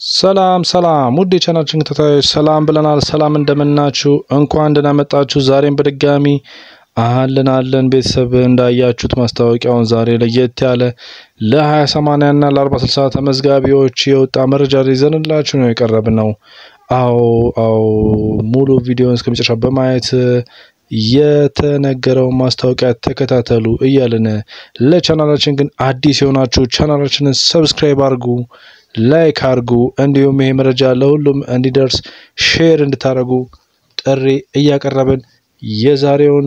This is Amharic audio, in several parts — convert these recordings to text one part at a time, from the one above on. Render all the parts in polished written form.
ሰላም ውድ የቻናላችን ተከታታዮች ሰላም ብለናል። ሰላም እንደምናችሁ እንኳን ደህና መጣችሁ። ዛሬም በድጋሚ አለን ቤተሰብ እንዳያችሁት ማስታወቂያውን ዛሬ ለየት ያለ ለ20/80 እና ለ40/60 ተመዝጋቢዎች የወጣ መረጃ ይዘንላችሁ ነው የቀረብነው። አዎ ሙሉ ቪዲዮውን እስከመጨረሻ በማየት የተነገረው ማስታወቂያ ተከታተሉ እያልን ለቻናላችን ግን አዲስ የሆናችሁ ቻናላችንን ሰብስክራይብ አድርጉ፣ ላይክ አድርጉ፣ እንዲሁም ይሄ መረጃ ለሁሉም እንዲደርስ ሼር እንድታደርጉ ጥሪ እያቀረብን የዛሬውን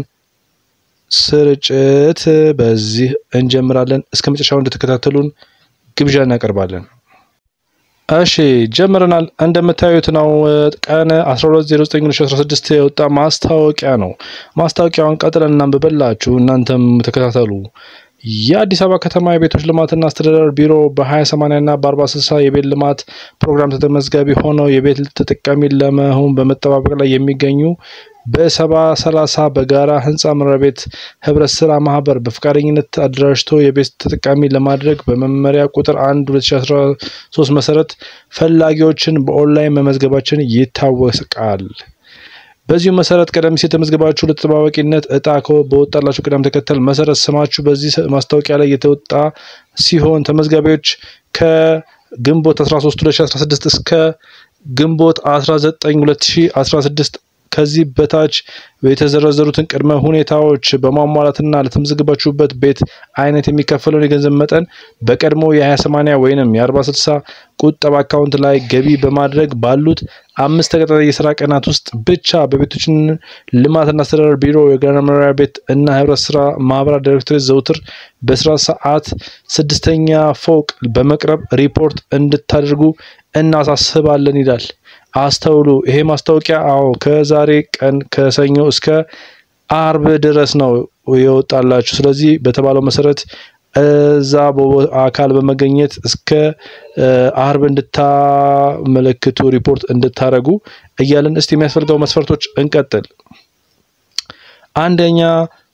ስርጭት በዚህ እንጀምራለን። እስከመጨረሻው እንድትከታተሉን ግብዣ እናቀርባለን። እሺ ጀምረናል። እንደምታዩት ነው ቀን 12/09/2016 የወጣ ማስታወቂያ ነው። ማስታወቂያውን ቀጥለን እናንብበላችሁ እናንተም ተከታተሉ። የአዲስ አበባ ከተማ የቤቶች ልማትና አስተዳደር ቢሮ በ20/80 እና በ40/60 የቤት ልማት ፕሮግራም ተመዝጋቢ ሆነው የቤት ተጠቃሚ ለመሆን በመጠባበቅ ላይ የሚገኙ በ70/30 በጋራ ህንጻ መኖሪያ ቤት ህብረት ስራ ማህበር በፍቃደኝነት አደራጅቶ የቤት ተጠቃሚ ለማድረግ በመመሪያ ቁጥር 1/2013 መሰረት ፈላጊዎችን በኦንላይን መመዝገባችን ይታወቃል። በዚሁ መሰረት ቀደም ሲል ተመዝግባችሁ ለተጠባባቂነት እጣ በወጣላችሁ ቅደም ተከተል መሰረት ስማችሁ በዚህ ማስታወቂያ ላይ የተወጣ ሲሆን ተመዝጋቢዎች ከግንቦት 13 2016 እስከ ግንቦት 19 2016 ከዚህ በታች የተዘረዘሩትን ቅድመ ሁኔታዎች በማሟላትና ለተመዝገባችሁበት ቤት አይነት የሚከፈለውን የገንዘብ መጠን በቀድሞ የ20/80 ወይንም የ40/60 ቁጠባ አካውንት ላይ ገቢ በማድረግ ባሉት 5 ተከታታይ የሥራ ቀናት ውስጥ ብቻ በቤቶች ልማትና አስተዳደር ቢሮ የጋራ መኖሪያ ቤት እና ህብረት ስራ ማህበራት ዳይሬክቶሬት ዘውትር በስራ ሰዓት 6ኛ ፎቅ በመቅረብ ሪፖርት እንድታደርጉ እናሳስባለን ይላል። አስተውሉ። ይሄ ማስታወቂያ ከዛሬ ቀን ከሰኞ እስከ አርብ ድረስ ነው የወጣላችሁ። ስለዚህ በተባለው መሰረት እዛ በአካል በመገኘት እስከ አርብ እንድታመለክቱ ሪፖርት እንድታረጉ እያልን እስቲ የሚያስፈልገው መስፈርቶች እንቀጥል። አንደኛ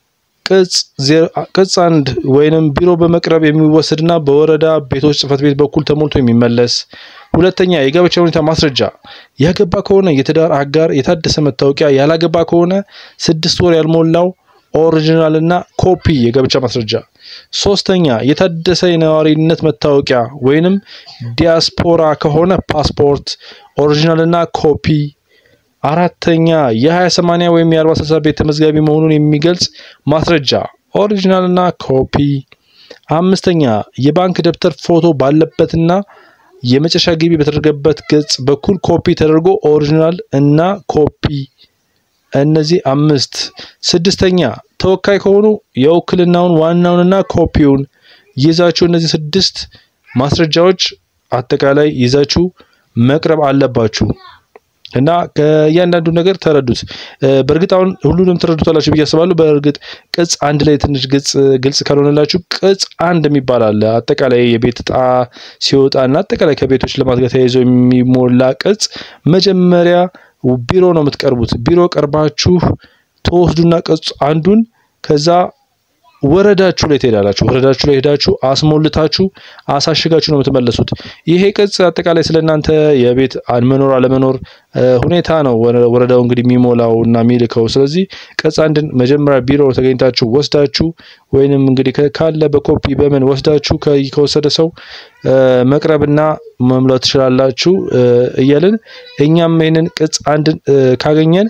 ቅጽ 1 ወይንም ቢሮ በመቅረብ የሚወሰድና በወረዳ ቤቶች ጽህፈት ቤት በኩል ተሞልቶ የሚመለስ። ሁለተኛ የጋብቻ ሁኔታ ማስረጃ፣ ያገባ ከሆነ የትዳር አጋር የታደሰ መታወቂያ፣ ያላገባ ከሆነ 6 ወር ያልሞላው ኦሪጂናልና ኮፒ የጋብቻ ማስረጃ። ሶስተኛ የታደሰ የነዋሪነት መታወቂያ ወይንም ዲያስፖራ ከሆነ ፓስፖርት ኦሪጂናልና ኮፒ። አራተኛ የ20/80 ወይም የ40/60 ቤት ተመዝጋቢ መሆኑን የሚገልጽ ማስረጃ ኦሪጂናልና ኮፒ። አምስተኛ የባንክ ደብተር ፎቶ ባለበትና የመጨረሻ ግቢ በተደረገበት ገጽ በኩል ኮፒ ተደርጎ ኦሪጂናል እና ኮፒ። እነዚህ 5። ስድስተኛ ተወካይ ከሆኑ የውክልናውን ዋናውንና ኮፒውን ይዛችሁ እነዚህ 6 ማስረጃዎች አጠቃላይ ይዛችሁ መቅረብ አለባችሁ እና ከእያንዳንዱ ነገር ተረዱት። በእርግጥ አሁን ሁሉንም ተረዱታላችሁ ብዬ አስባለሁ። በእርግጥ ቅጽ 1 ላይ ትንሽ ግልጽ ካልሆነላችሁ ቅጽ 1 የሚባል አለ። አጠቃላይ የቤት ዕጣ ሲወጣና አጠቃላይ ከቤቶች ልማት ጋር ተያይዞ የሚሞላ ቅጽ መጀመሪያ ቢሮ ነው የምትቀርቡት። ቢሮ ቀርባችሁ ተወስዱና ቅጽ 1ን ከዛ ወረዳችሁ ላይ ትሄዳላችሁ። ወረዳችሁ ላይ ሄዳችሁ አስሞልታችሁ አሳሽጋችሁ ነው የምትመለሱት። ይሄ ቅጽ አጠቃላይ ስለናንተ የቤት መኖር አለመኖር ሁኔታ ነው ወረዳው እንግዲህ የሚሞላውና የሚልከው። ስለዚህ ቅጽ 1ን መጀመሪያ ቢሮ ተገኝታችሁ ወስዳችሁ ወይንም እንግዲህ ካለ በኮፒ በምን ወስዳችሁ ከወሰደ ሰው መቅረብና መምላት ትችላላችሁ እያልን እኛም ይሄንን ቅጽ 1ን ካገኘን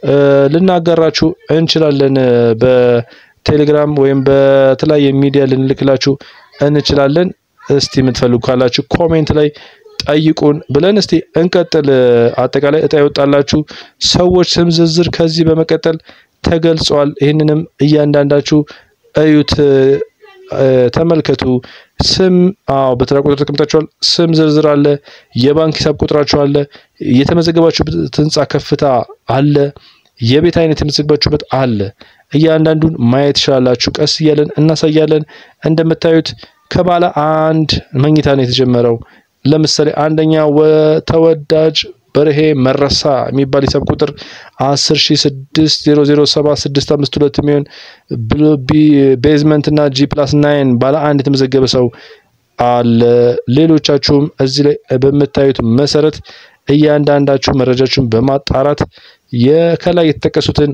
ልናጋራችሁ እንችላለን። በቴሌግራም ወይም በተለያየ ሚዲያ ልንልክላችሁ እንችላለን። እስቲ የምትፈልጉ ካላችሁ ኮሜንት ላይ ጠይቁን ብለን እስቲ እንቀጥል። አጠቃላይ እጣ ይወጣላችሁ ሰዎች ስም ዝርዝር ከዚህ በመቀጠል ተገልጿል። ይሄንንም እያንዳንዳችሁ እዩት፣ ተመልከቱ። ስም በተራ ቁጥር ተቀምጣችኋል። ስም ዝርዝር አለ፣ የባንክ ሂሳብ ቁጥራችሁ አለ፣ የተመዘገባችሁበት ህንጻ ከፍታ አለ፣ የቤት አይነት የተመዘገባችሁበት አለ። እያንዳንዱን ማየት ይችላልላችሁ። ቀስ እያለን እናሳያለን። እንደምታዩት ከባለ 1 መኝታ ነው የተጀመረው። ለምሳሌ አንደኛ ተወዳጅ በርሄ መረሳ የሚባል ሂሳብ ቁጥር 106007652 የሚሆን ቤዝመንት እና G+9 ባለ 1 የተመዘገበ ሰው አለ። ሌሎቻችሁም እዚህ ላይ በመታዩት መሰረት እያንዳንዳችሁ መረጃችሁን በማጣራት የከላይ የተጠቀሱትን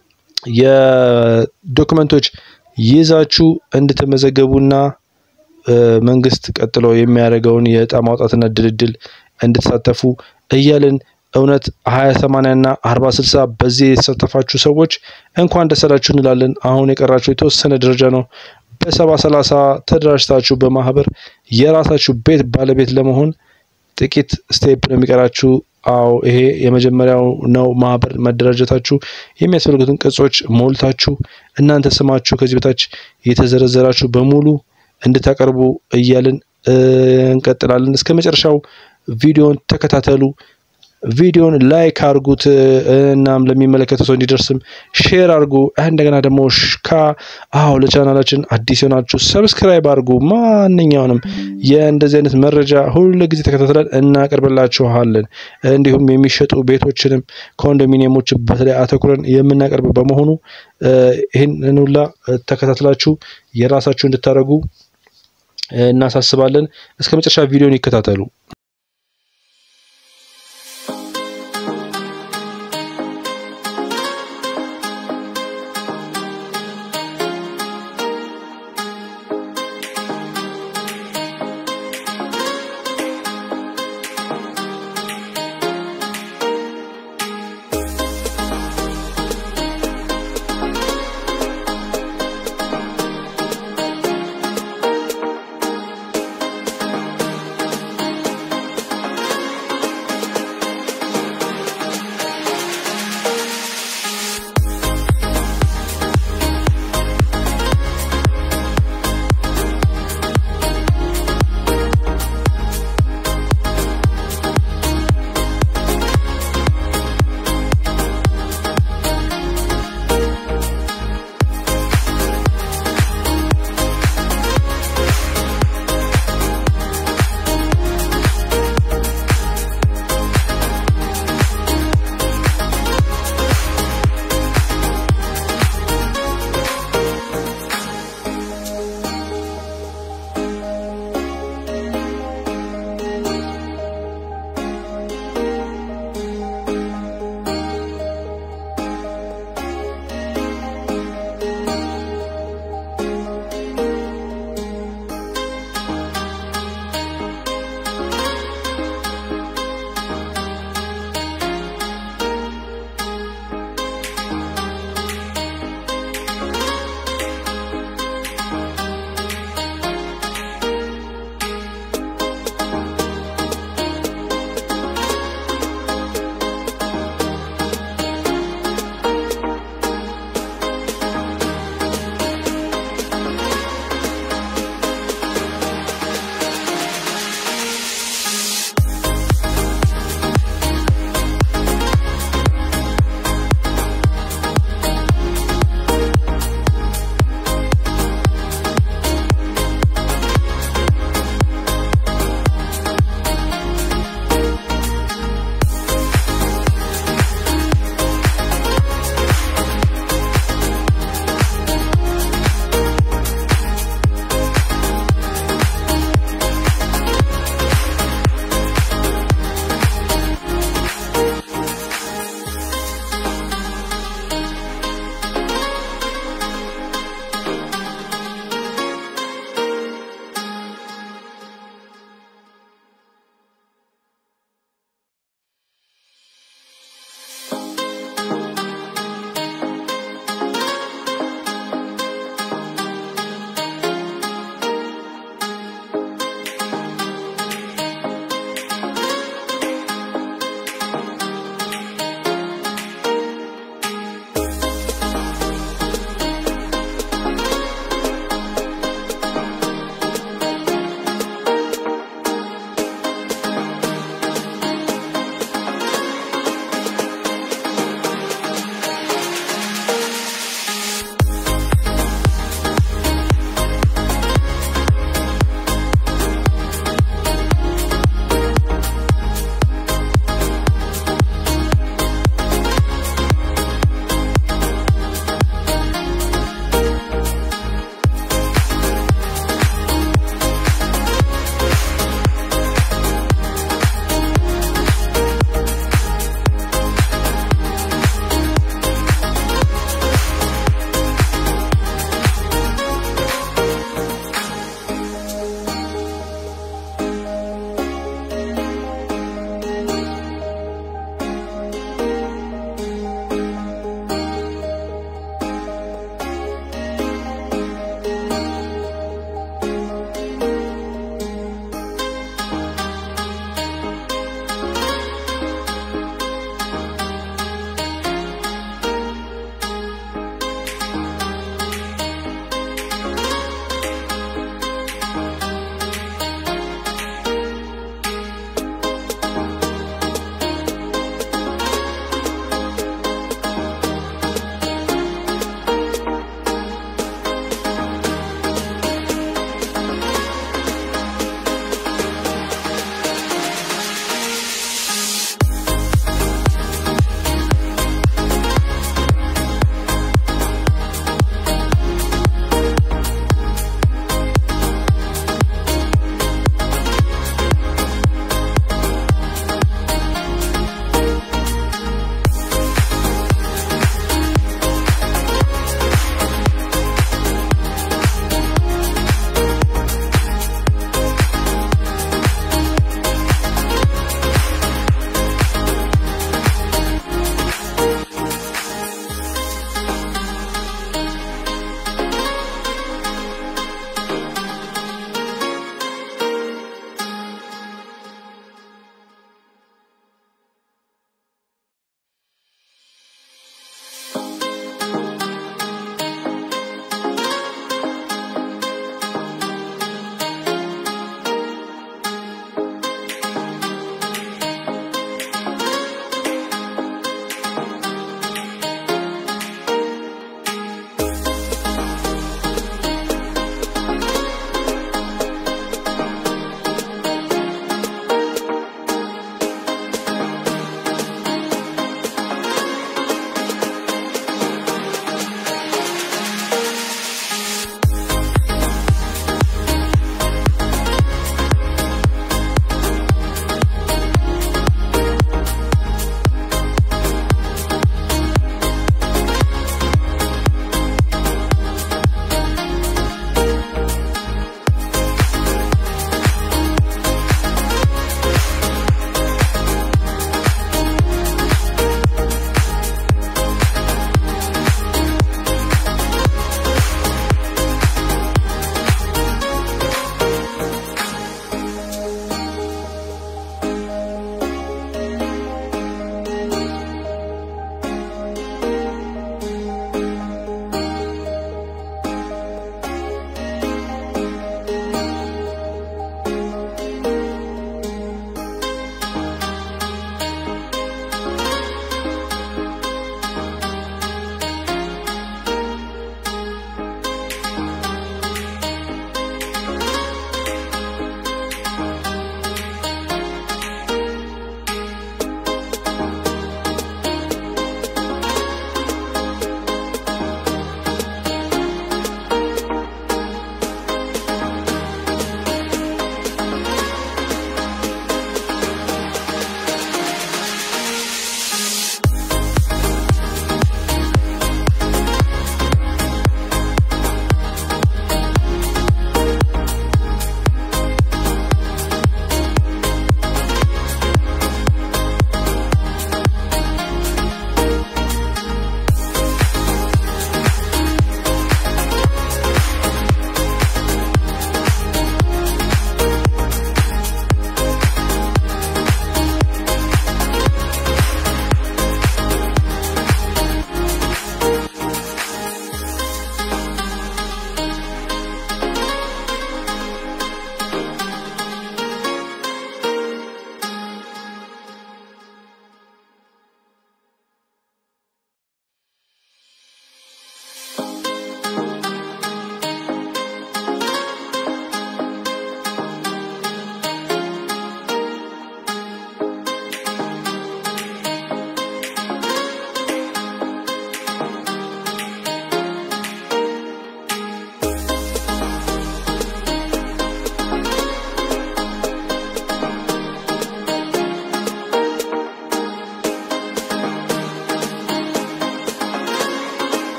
የዶክመንቶች ይዛችሁ እንድትመዘገቡና መንግስት ቀጥሎ የሚያደርገውን የዕጣ ማውጣትና ድልድል እንድትሳተፉ እያልን እውነት 20/80 እና 40/60 በዚህ የተሳተፋችሁ ሰዎች እንኳን ደስ አላችሁ እንላለን። አሁን የቀራችሁ የተወሰነ ደረጃ ነው። በ70/30 ተደራጅታችሁ በማህበር የራሳችሁ ቤት ባለቤት ለመሆን ጥቂት ስቴፕ ነው የሚቀራችሁ። አዎ ይሄ የመጀመሪያው ነው። ማህበር መደራጀታችሁ የሚያስፈልጉትን ቅጾች ሞልታችሁ እናንተ ስማችሁ ከዚህ በታች የተዘረዘራችሁ በሙሉ እንድታቀርቡ እያልን እንቀጥላለን። እስከ መጨረሻው ቪዲዮን ተከታተሉ። ቪዲዮን ላይክ አድርጉት እናም ለሚመለከተው ሰው እንዲደርስም ሼር አድርጉ። እንደገና ደግሞ ለቻናላችን አዲስ ሆናችሁ ሰብስክራይብ አድርጉ። ማንኛውንም የእንደዚህ አይነት መረጃ ሁሉ ጊዜ ተከታትለን እናቀርብላችኋለን። እንዲሁም የሚሸጡ ቤቶችንም ኮንዶሚኒየሞች በተለይ አተኩረን የምናቀርብ በመሆኑ ይሄንን ሁላ ተከታትላችሁ የራሳችሁ እንድታደርጉ እናሳስባለን። እስከ መጨረሻ ቪዲዮን ይከታተሉ።